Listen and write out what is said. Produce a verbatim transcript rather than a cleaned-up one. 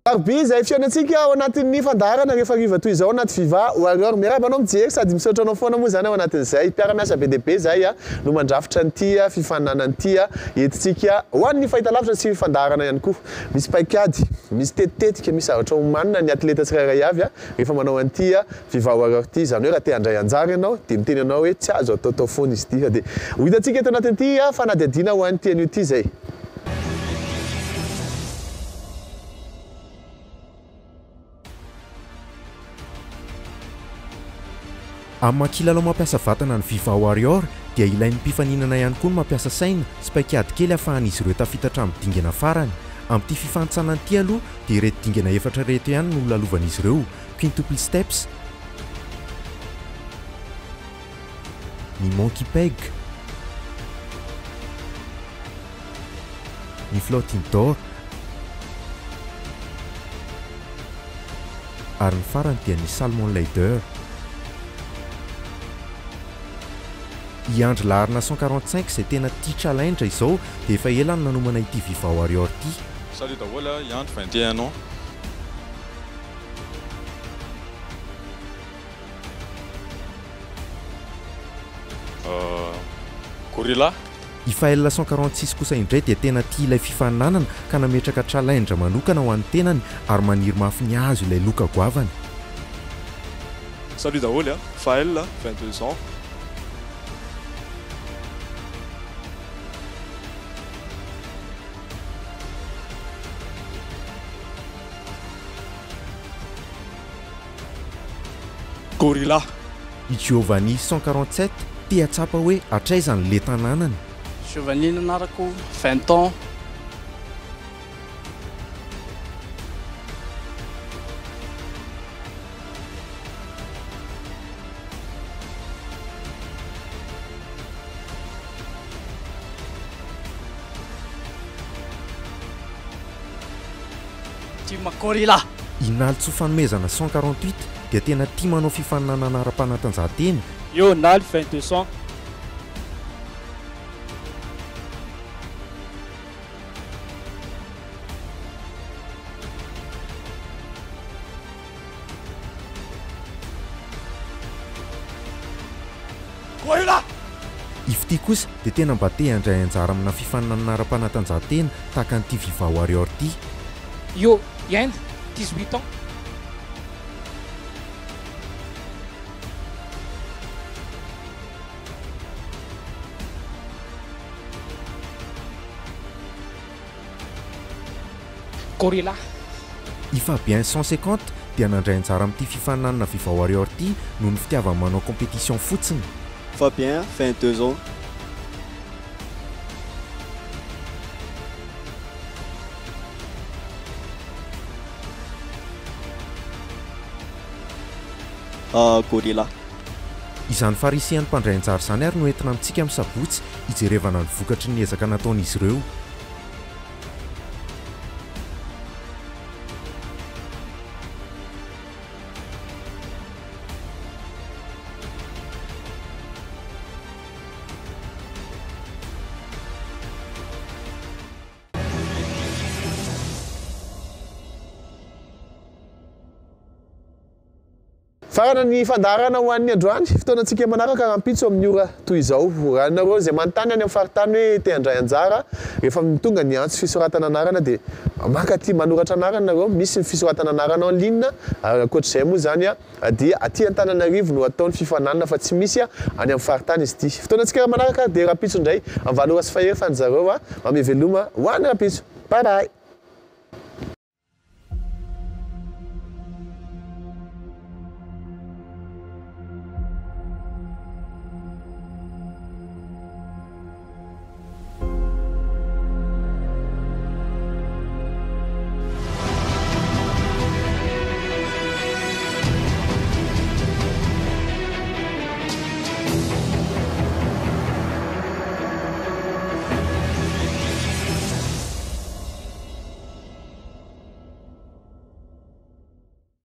Arbi zay fiainatsika ao anatin'ny fandarana rehefa riva toy izao anaty Viva ou alors miarabanao mijery sady misaotranao foana moa zany ao anatin'izay mpiara-miasa be dia be zay a no mandrafitra an'ity fifaninana an'ity entitsika ho an'ny fahitalavitra sy fandarana ihany koa misy paikady misy tetitetika misy zavatra omanina ny atleta tsirairay avy a rehefa manao an'ity Viva ou alors ity zany hoe raha te handray anjara ianao dia miteny anao hoe tsy azo ataotao foana izy ity dia ho hitantsika eto anatin'ity fanadihadiana ho an'ity an'io ity zay. Amin'ny makilalao mampiasa vatana ny Viva Warrior dia ilain'ny mpifaninana ihany koa ny mampiasa saina sy paikady kely ahafahan'izy ireo tafitatra amin'ny dingana farany. Amin'ity fifantsana ity aloha dia ireto dingana efatra reto ihany no lalovan'izy ireo: quintuple steps, ny monkey peg, ny floating door ary ny farany dia ny salmon ladder. Iandry larina cent quarante-cinq izay tena tia challenge izao dia efa ela ny nanomana ity Viva Warrior ity. Salut daholo, Iandry vingt et un ans. Euh, gorilla. I file cent quarante-six kosa indray dia tena tia ilay fifaninanana ka nametraka challenge manokana ho an'ny tenany ary maniry mafy ny hazo ilay loka goavany. Salut daholo, Faël, vingt-deux ans. Gorilla. I Giovanni cent quarante-sept tia tsapa hoe atraizany le tanànany. Giovanni nanarako vingt ans. Tima Gorilla. I Naltso fanomezana cent quarante-huit dia tena tia manao fifaninanana ara-panatanjahantena. Yo Nal vingt-deux ans. Gorilla. Ifty kosa dia tena mba te handray anjara amina fifaninanana ara-panatanjahantena tahaka an'ity Viva Warrior ity. Yo Yann, dix-huit ans. Gorilla. I Fabien cent cinquante dia nandray anjara amin'ity fifaninanana Viva Warrior ity noho ny fitiavany manao compétition fotsiny. Fabien, vingt-deux ans. Uh, gorilla. Izany farisian'ny mpandray anjara izany ary no entina amintsika amin'ny sabotsy hijerevana ny vokatry ny ezaka nataon'izy ireo. Farana ny fandarana ho an'ny androany fotoanantsika manaraka ampitso amin'ny ora toy izao. Rahanareo izay manontany any amin'ny faritany hoe te handray anjara rehefa tonga ny antso fisoratana anarana dia maka aty manoratra anarana nareo. Misy ny fisoratana anarana en ligne ankoatr'izay moa zany dia aty Antananarivo no ataony fifaninanana fa tsy misy any amin'ny faritany izy ity. Fotoanantsika manaraka dia rapitso indray amin'ny valo ora sy fahery fanjareo mameveloma ho an'ny rapitso. Bye bye.